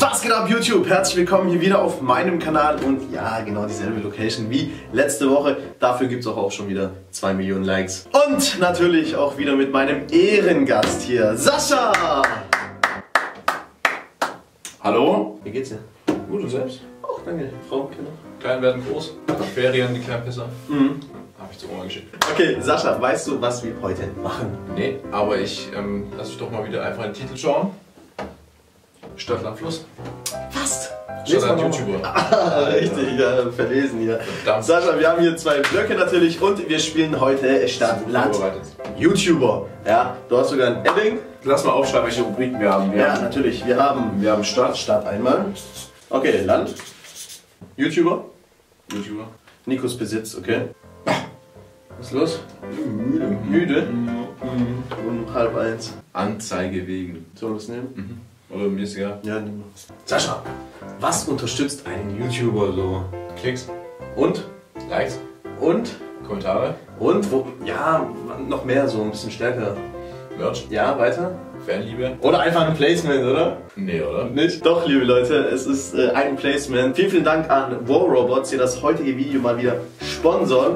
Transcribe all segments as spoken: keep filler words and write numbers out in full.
Was geht ab YouTube? Herzlich willkommen hier wieder auf meinem Kanal und ja, genau dieselbe Location wie letzte Woche. Dafür gibt es auch, auch schon wieder zwei Millionen Likes. Und natürlich auch wieder mit meinem Ehrengast hier, Sascha! Hallo? Wie geht's dir? Gut, und selbst? Auch danke, Frau, Kinder. Klein werden groß. Nach Ferien, die kleinen Pisser. Mhm. Hab ich zur Oma geschickt. Okay, Sascha, weißt du, was wir heute machen? Nee, aber ich ähm, lass mich doch mal wieder einfach den Titel schauen. Stadt, Land, Fluss. Fast! Stadt, Land, YouTuber. Ah, richtig, ja, verlesen hier. Verdammt. Sascha, wir haben hier zwei Blöcke natürlich und wir spielen heute Stadt, Land, YouTuber. Ja, du hast sogar ein Edding. Lass mal aufschreiben, welche Rubriken wir haben. Wir Ja, haben, natürlich. Wir haben, wir haben Stadt, Stadt einmal. Okay, Land. YouTuber. YouTuber. Nikos Besitz, okay. Was ist los? Müde. Müde? Mhm. Um halb eins. Anzeige wegen. Sollen wir das nehmen? Mhm. Oder mir ist egal. Ja, nehmen wir. Sascha, was unterstützt einen YouTuber so? Klicks, Und? Likes, Und? Kommentare, Und? Wo? Ja, noch mehr so, ein bisschen stärker. Merch, Ja, weiter? Fanliebe. Oder einfach ein Placement, oder? Nee, oder? Nicht? Doch, liebe Leute, es ist äh, ein Placement. Vielen, vielen Dank an War Robots, die das heutige Video mal wieder sponsoren.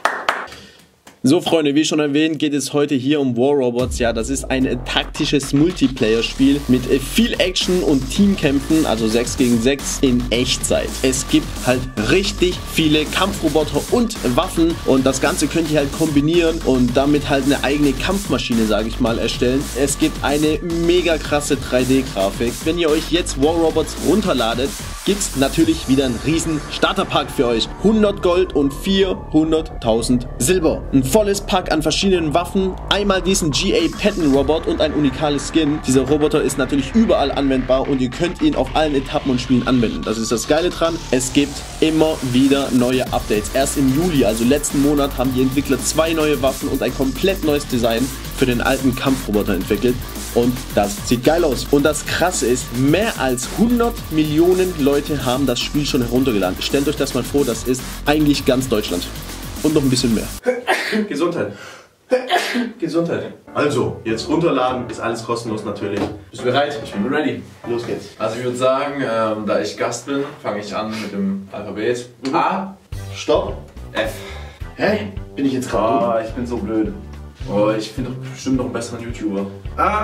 So Freunde, wie schon erwähnt, geht es heute hier um War Robots. Ja, das ist ein äh, taktisches Multiplayer-Spiel mit äh, viel Action und Teamkämpfen, also sechs gegen sechs in Echtzeit. Es gibt halt richtig viele Kampfroboter und Waffen und das Ganze könnt ihr halt kombinieren und damit halt eine eigene Kampfmaschine, sage ich mal, erstellen. Es gibt eine mega krasse drei D-Grafik. Wenn ihr euch jetzt War Robots runterladet, gibt es natürlich wieder einen riesen Starterpack für euch. hundert Gold und vierhunderttausend Silber. Ein volles Pack an verschiedenen Waffen, einmal diesen G A Patton Robot und ein unikales Skin. Dieser Roboter ist natürlich überall anwendbar und ihr könnt ihn auf allen Etappen und Spielen anwenden. Das ist das Geile dran. Es gibt immer wieder neue Updates. Erst im Juli, also letzten Monat, haben die Entwickler zwei neue Waffen und ein komplett neues Design für den alten Kampfroboter entwickelt. Und das sieht geil aus. Und das Krasse ist, mehr als hundert Millionen Leute haben das Spiel schon heruntergeladen. Stellt euch das mal vor, das ist eigentlich ganz Deutschland. Und noch ein bisschen mehr. Gesundheit. Gesundheit. Also, jetzt runterladen, ist alles kostenlos natürlich. Bist du bereit? Ich bin ready. Los geht's. Also ich würde sagen, ähm, da ich Gast bin, fange ich an mit dem Alphabet. Mhm. A, Stopp. F. Hä? Bin ich jetzt gerade Ah, ich bin so blöd. Oh, ich finde doch bestimmt noch einen besseren YouTuber. dumm?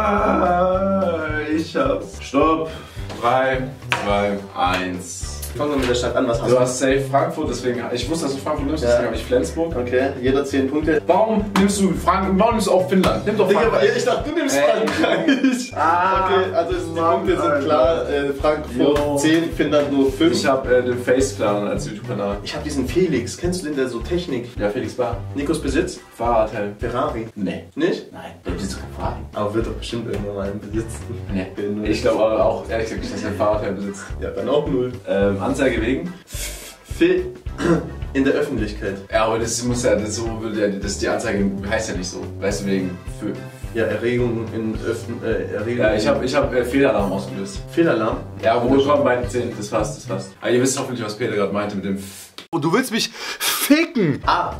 Ah, ich hab's. Stopp. drei, zwei, eins. Fangen wir mit der Stadt an, was hast Du du? hast safe Frankfurt, deswegen, ich wusste, dass du Frankfurt nimmst, Ja. deswegen habe ich Flensburg. Okay, jeder zehn Punkte. Warum nimmst du Frank warum nimmst du auch Finnland? Nimm doch Digga, Frankreich. ich dachte, du nimmst Ey. Frankreich. Ah, Okay, also ist- die Mann, Punkte sind Alter. klar. Äh, Frankfurt Jo. zehn, Finnland nur fünf. Ich habe äh, den Face Clan als YouTube-Kanal. Ich hab diesen Felix. Kennst du den, der so Technik? Ja, Felix Bar. Nikos Besitz? Fahrradhelm. Ferrari. Nee. Nicht? Nein, der besitzt kein Fahrrad. Aber wird doch bestimmt irgendwann mal einen besitzen. Nee. Ich glaube aber auch, ehrlich gesagt, nicht, dass er ein Fahrradhelm besitzt. Ja, dann auch null. Ähm, Anzeige wegen. Phil in der Öffentlichkeit. Ja, aber das muss ja, das so würde ja, das die Anzeige heißt ja nicht so. Weißt du, wegen. Für, Ja, Erregung in Öffn äh, Erregung. ja, ich habe ich hab, äh, Fehlalarm ausgelöst. Fehlalarm. Ja, wo kommen beide zehn? Das passt, das passt. Aber ihr wisst hoffentlich, was Peter gerade meinte mit dem F. Oh, du willst mich ficken! A.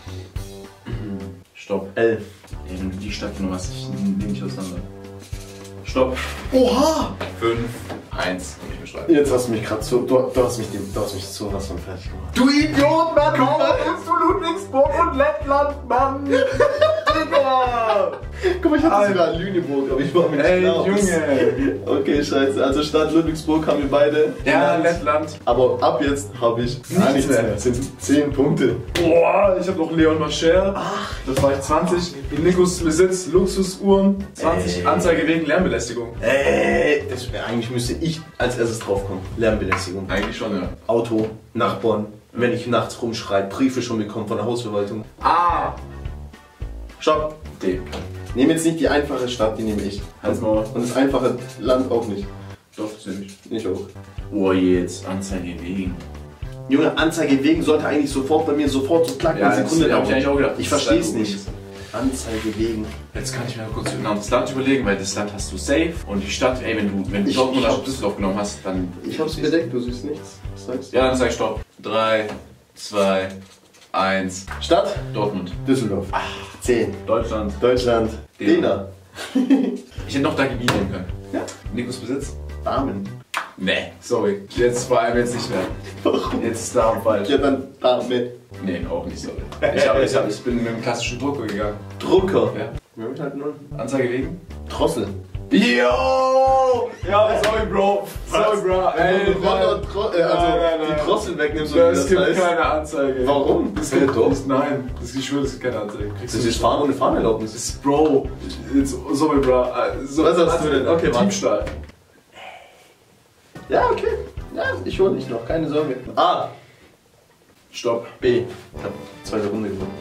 Stopp. L. Eben die Stadtnummer, was ich nehme nicht auseinander. Stopp. Oha! fünf, eins und ich beschreibe. Jetzt hast du mich gerade so. Du, du hast mich dem, du hast mich so was von fertig gemacht. Du Idiot, Mann! Warum nimmst du Ludwigsburg und Lettland, Mann? Digga! Guck mal, ich hatte sogar Lüneburg, aber ich war mir Ey, nicht klar. Junge! Okay, scheiße. Also Stadt Ludwigsburg haben wir beide. Ja, genannt. Lettland. Aber ab jetzt habe ich gar nichts mehr. mehr. Es sind zehn Punkte. Boah, ich habe noch Leon Mascher. Das war ich zwanzig. Nikos Besitz, Luxusuhren. zwanzig. Ey. Anzeige wegen Lärmbelästigung. Ey, das wär, eigentlich müsste ich als erstes draufkommen. Lärmbelästigung. Eigentlich schon, ja. Auto, Nachbarn, wenn ich nachts rumschrei, Briefe schon bekommen von der Hausverwaltung. A. Stopp. D. Nehm jetzt nicht die einfache Stadt, die nehme ich. Halt's Maul. Und das einfache Land auch nicht. Doch, das nehme ich. Nicht auch. Oh, jetzt. Anzeige wegen. Junge, Anzeige wegen sollte eigentlich sofort bei mir sofort so klacken. Ja, eine das Sekunde hab ich eigentlich auch gedacht. Ich Das ist verstehe es halt nicht. Anzeige wegen. Jetzt kann ich mir kurz ein anderes Land überlegen, weil das Land hast du safe. Und die Stadt, ey, wenn du, wenn du Ich- Dortmund ich aus hab's- Düsseldorf genommen hast, dann. Ich hab's bedeckt, du siehst nichts. Was sagst du? Ja, dann sag ich Stopp. drei, zwei, eins. Stadt? Dortmund. Düsseldorf. zehn. Deutschland. Deutschland. Dänemark. Dänemark. Ich hätte noch Dagi B nehmen können. Ja. Nikos Besitz. Damen. Nee, sorry. Jetzt vor allem jetzt nicht mehr. Warum? Jetzt ist da falsch. Ja, dann da mit Nee, auch nicht, sorry. Ich, hab, ich, hab, ich bin mit dem klassischen Drucker gegangen. Drucker. Ja. Wir haben halt nur Anzeige wegen? Drossel. Yo! Ja, sorry, Bro. Sorry, Bro. Ey, Ey, Roller, Tro äh, also nein, nein, die nein. Drossel wegnimmst, so wie Das das gibt heißt. keine Anzeige. Warum? Das Fällt gibt doch. nicht, nein. Das ist schwör, das gibt keine Anzeige. Kriegst Das du ist Fahren ohne Fahrenerlaubnis. Das ist Bro. Jetzt, sorry, Bro. Äh, So, Was hast du denn? Okay, warte. Diebstahl. Ja, okay. Ja, ich hole dich noch, keine Sorge. A. Stopp. B. Ich hab zweite Runde gewonnen.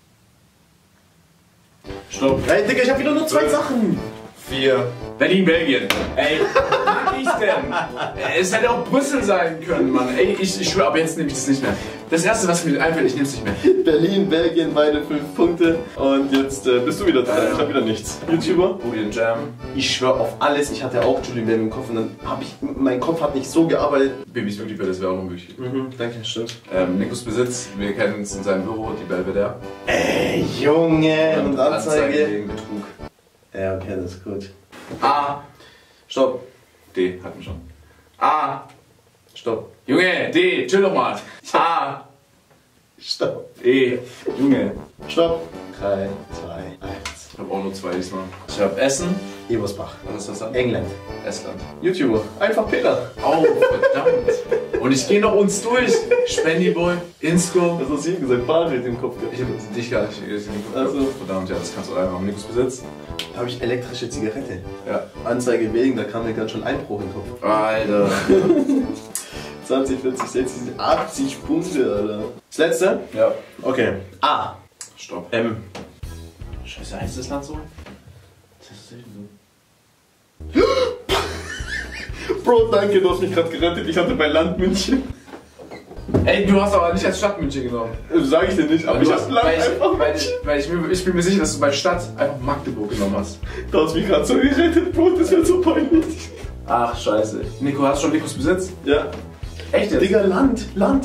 Stopp. Ey, Digga, ich hab wieder nur zwei Fünf. Sachen. Vier. Berlin, Belgien. Ey, was ich denn? Es hätte auch Brüssel sein können, Mann. Ey, ich, ich schwöre, aber jetzt nehme ich das nicht mehr. Das erste, was mir einfällt, ich nehme es nicht mehr. Berlin, Belgien, beide fünf Punkte. Und jetzt äh, bist du wieder dran. Ja. Ich hab wieder nichts. YouTuber? Booty and Jam. Ich schwör auf alles. Ich hatte auch Julian Bam im Kopf und dann hab ich. Mein Kopf hat nicht so gearbeitet. Babys wirklich bei das wäre auch unmöglich. Mhm, danke, stimmt. Ähm, Nikos Besitz, wir kennen uns in seinem Büro, die Belvedere. Ey, Junge! Und Anzeige. wegen Betrug. Ja, okay, das ist gut. A. Stopp. D. Hatten wir schon. A. Stopp. Junge, D. Chill doch mal. A. Stopp. E. Junge. Stopp. drei, zwei, eins. Ich habe auch nur zwei diesmal. Ich habe Essen. Ebersbach. Was ist das dann? England. Estland. YouTuber. Einfach Peter. Oh, verdammt. Und ich gehe noch uns durch. Spendyboy, Insco. Das hast du ihm gesagt, Barret im Kopf gehabt. Ich habe dich gar nicht gesehen. Also. Verdammt, ja, das kannst du einmal haben. Nikos Besitz. Habe ich elektrische Zigarette. Ja. Anzeige wegen, da kam mir ganz schon Einbruch in den Kopf. Alter. zwanzig, vierzig, sechzig, achtzig Punkte, Alter. Das letzte? Ja. Okay. A. Stopp. M. Scheiße, heißt das Land so? Das ist selten so. Bro, danke, du hast mich gerade gerettet. Ich hatte bei Land München. Ey, du hast aber nicht als Stadt München genommen. Sag ich dir nicht, aber Weil ich du hab hast- Land weil ich, einfach weil München. ich, weil ich, mir, ich bin mir sicher, dass du bei Stadt einfach Magdeburg genommen hast. Du hast mich gerade so gerettet, Bro, das wird so peinlich. Ach, scheiße. Nico, hast du schon Nikos Besitz? Ja. Echt jetzt? Digga, Land, Land.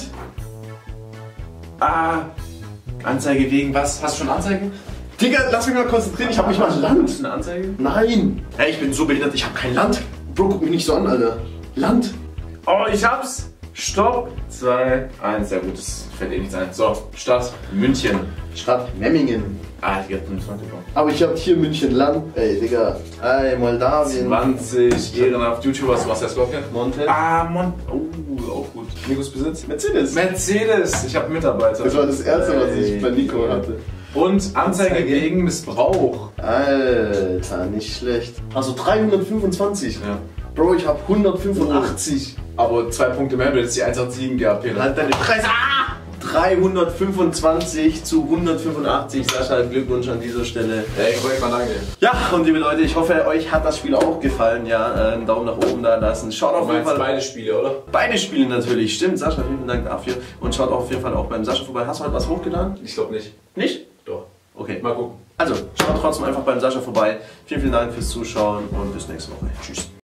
Ah, Anzeige wegen was? Hast du schon Anzeige? Digga, lass mich mal konzentrieren, ich hab nicht mal Land. Hast du eine Anzeige? Nein. Ey, ich bin so behindert, ich hab kein Land. Bro, guck mich nicht so an, Alter. Land. Oh, ich hab's! Stopp! zwei, eins, ja gut, das fällt eh nichts ein. So, Stadt, München. Stadt Memmingen. Ah, die hat fünfundzwanzig bekommen. Aber ich hab hier München Land. Ey, Digga. Ey, Moldawien. zwanzig, ehrenhaft YouTuber, was hast du ausgehört? Monte. Ah, Mon. Oh, auch gut. Nikos Besitz? Mercedes. Mercedes! Ich habe Mitarbeiter. Das war das erste, was ich bei Nico hatte. Und Anzeige Anzeige. wegen Missbrauch. Alter, nicht schlecht. Also dreihundertfünfundzwanzig. Ja. Bro, ich hab hundertfünfundachtzig. Aber zwei Punkte mehr, du hättest die eins acht sieben gehabt, Peter. Halt deine Fresse. Ah! dreihundertfünfundzwanzig zu hundertfünfundachtzig. Sascha, Glückwunsch an dieser Stelle. Ey, ich mal danke. Ja, und liebe Leute, ich hoffe, euch hat das Spiel auch gefallen. Ja, einen Daumen nach oben da lassen. Schaut auf jeden Fall. beide Spiele, oder? Beide Spiele natürlich. Stimmt, Sascha, vielen Dank dafür. Und schaut auch auf jeden Fall auch beim Sascha vorbei. Hast du heute was hochgeladen? Ich glaube nicht. Nicht? Doch. Okay. Mal gucken. Also, schaut trotzdem einfach beim Sascha vorbei. Vielen, vielen Dank fürs Zuschauen und bis nächste Woche. Tschüss.